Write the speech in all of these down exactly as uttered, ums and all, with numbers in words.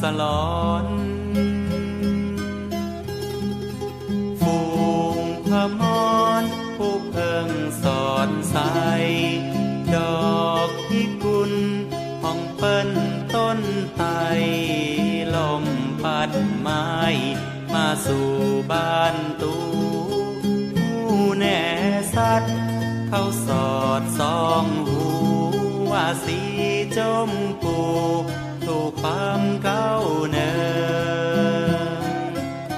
สลอนฝูงพมรผู้เพิ่งสอนใสดอกพิกุลห้องเปิ้นต้นไทรลมพัดไม้มาสู่บ้านตูผู้แน่สัตว์เข้าสอดส่องหูว่าสีจมพูถูกความเก้าเนิน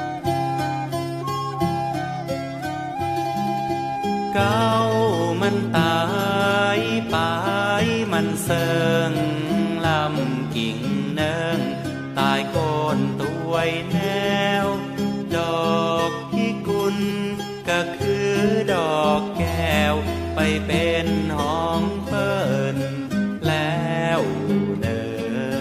เก้ามันตายปายมันเสิงลำกิ่งเนิงตายโคนตัวยแนวดอกพิกุลก็คือดอกแก้วไปเป็นห้องเปิ้นแล้วเดิน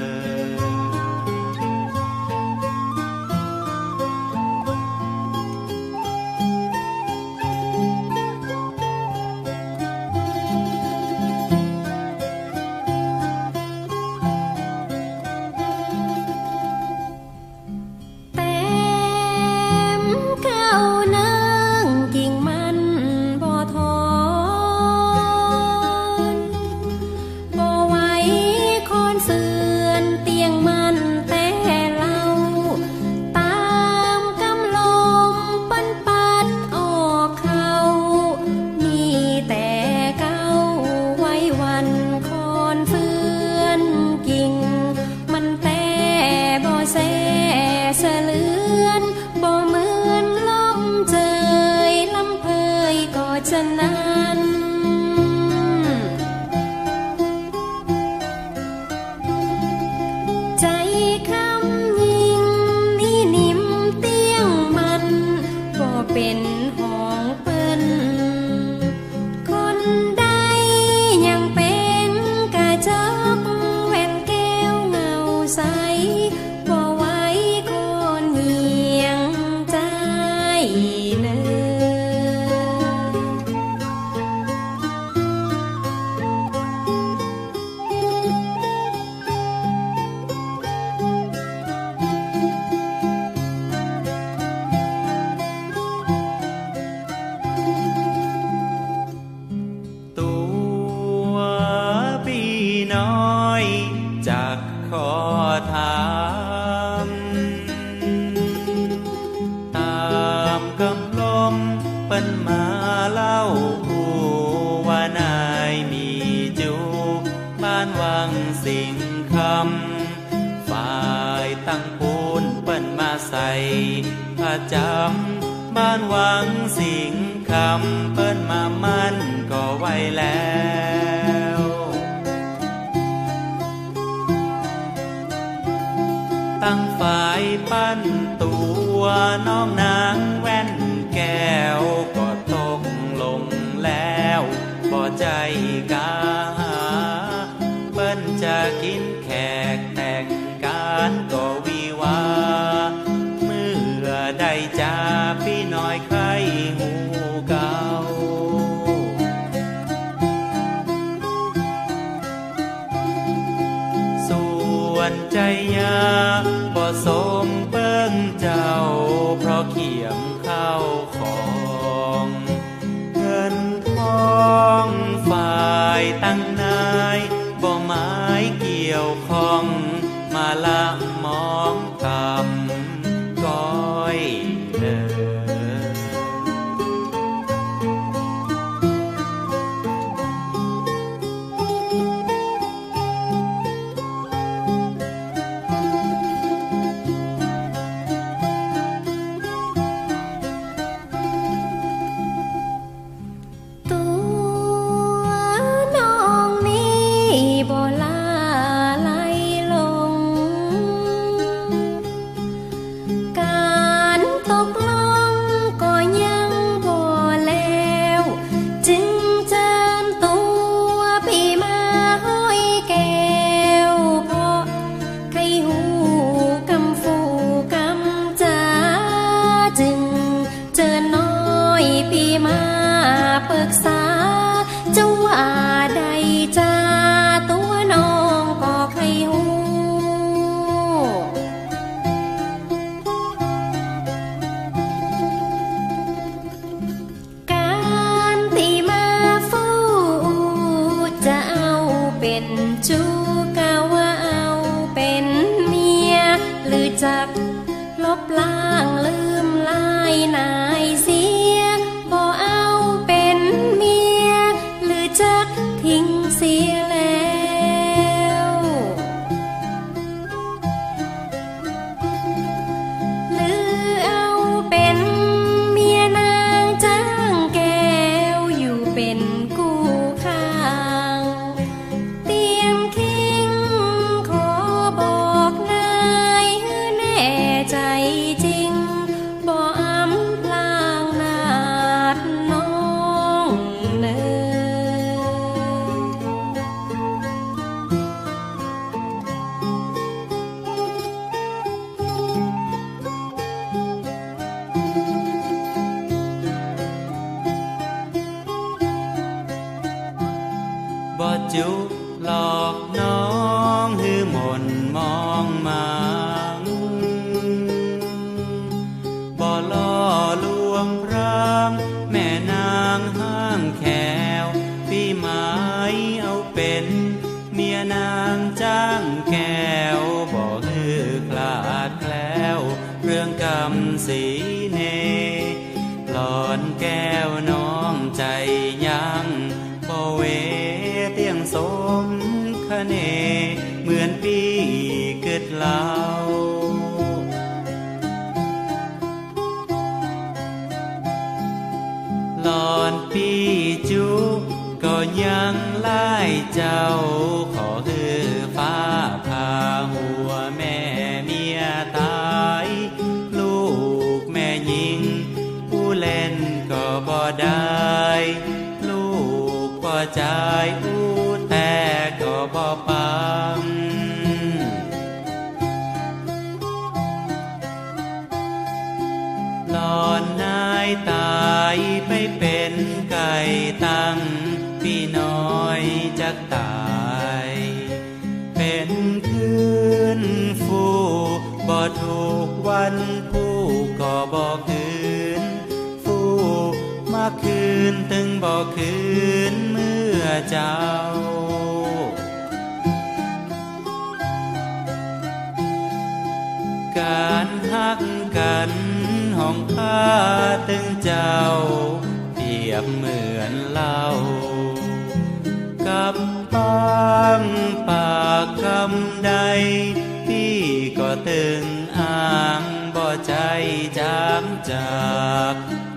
จำบ้านหวังสิ่งคำเปิ้นมามั่นก็ไว้แล้วตั้งฝ่ายปั้นตัวน้องนางแว่นแก้วก็ตกลงแล้วบ่ใจกาเปิ้นจะกินแขกแต่งการก็วิวาได้จ้าพี่น้อยใครหูเก่าส่วนใจยาบ่สมเปิ้งเจ้าเพราะเขียมเข้าของเงินทองฝ่ายตั้งนายบ่หมายเกี่ยวข้องมาละมองคำก้อยเดินจุหลอกน้องหือหม่นมองมังบ่ล่อลวงพรางแม่นางห้างแขวพี่หมายเอาเป็นเมียนางจ้างแก้วบ่ฮือคลาดแคล้วเรื่องกรรมสีเนหลอนแก้วน้องใจยังบ่เวเตียงสมคะเนเหมือนปีกึดเล่าหลอนปีจุก็ยังไล่เจ้าขอฮือฟ้าพาหัวแม่เมียตายลูกแม่ยิงผู้เล่นก็บ่ได้ลูกบ่ใจอู้แต่ก็บ่ปังหลอนนายตายไปเป็นไก่ตั้งพี่น้อยจักตายเป็นคืนฟูบ่ถูกวันผู้ก็บ่คืนฟูมาคืนตึงบ่คืนเมื่อเจ้าการฮักกันห้องข้าตึงเจ้าเปรียบเหมือนเหล้ากับปังปากคำใดพี่ก็ตึงอ้างบ่ใจจามจาก